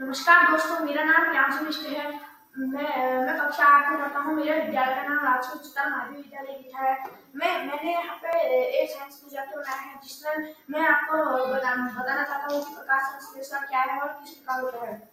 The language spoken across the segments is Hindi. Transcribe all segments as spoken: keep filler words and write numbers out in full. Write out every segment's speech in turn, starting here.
नमस्कार दोस्तों, मेरा नाम प्रियांशु मिश्र है। मैं मैं कक्षा आठ में पढ़ता हूँ। मेरे विद्यालय का नाम राजकीय उच्चतर माध्यमिक विद्यालय लिखा है। मैं मैंने यहाँ पे एक साइंस प्रोजेक्ट बनाया है जिसमें मैं आपको बता, बताना चाहता हूँ कि प्रकाश संश्लेषण क्या है और किस प्रकार होता है।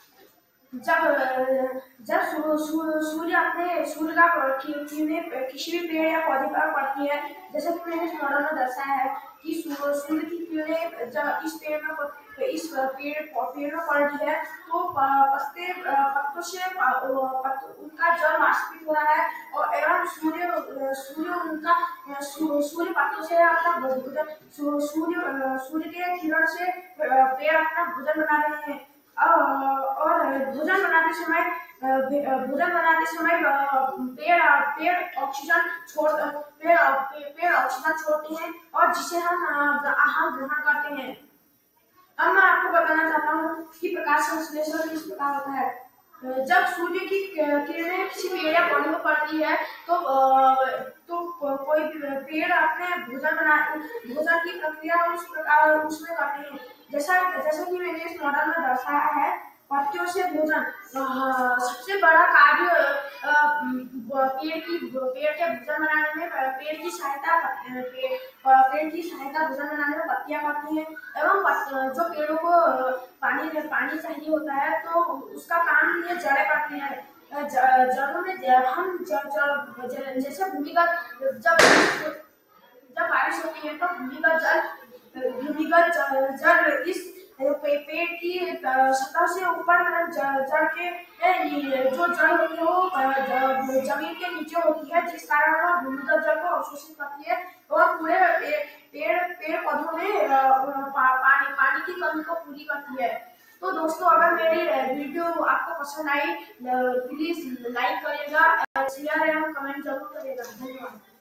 जब जब सूर्य अपने सूर्य का किरणें किसी भी पेड़ या पौधे पर पड़ती है, जैसे कि मैंने इस मॉडल में दर्शाया है कि सूर्य की किरणें जब इस पेड़ में इस पेड़ पेड़ में पड़ रही है तो पत्ते पत्तों से उनका जल वाष्पित हो रहा है और एवं सूर्य सूर्य उनका सूर्य पत्तों से अपना भोजन सूर्य सूर्य के किरण से पेड़ अपना भोजन बना रहे हैं। और भोजन बनाते समय भोजन बनाते समय पेड़ पेड़ ऑक्सीजन छोड़ पेड़ पेड़ ऑक्सीजन छोड़ते हैं और जिसे हम हम ग्रहण करते हैं। अब मैं आपको बताना चाहता हूँ कि प्रकाश संश्लेषण किस प्रकार होता है। जब सूर्य की किरणें किसी पेड़ या पौधे पर पड़ती है तो तो कोई पेड़ अपने भोजन बना भोजन की प्रक्रिया उस प्रकार उसमें करते हैं। जैसा जैसा कि मैंने इस मॉडल में दर्शाया है, पत्तियों से भोजन सबसे बड़ा कार्य पेड़ की पेड़ के भोजन बनाने में पेड़ की सहायता पेड़ की सहायता भोजन बनाने में पत्तियां करती हैं एवं जो पेड़ों को पानी पानी चाहिए होता है तो उसका काम ये जड़ें करती हैं। जड़ों में हम जैसे भूमिगत जब जब बारिश होती है तो भूमिगत जल भूमिगत जल इस पेड़ की सतह से ऊपर जड़ के जो जड़ होती है वो जमीन के नीचे होती है, जिस कारण वह भूमिगत जल को अवशोषित करती है और पूरे पेड़ पेड़ पौधों में पानी पानी की कमी को पूरी करती है। तो दोस्तों, अगर मेरी वीडियो आपको पसंद आई प्लीज लाइक करिएगा, शेयर एवं कमेंट जरूर करिएगा। धन्यवाद।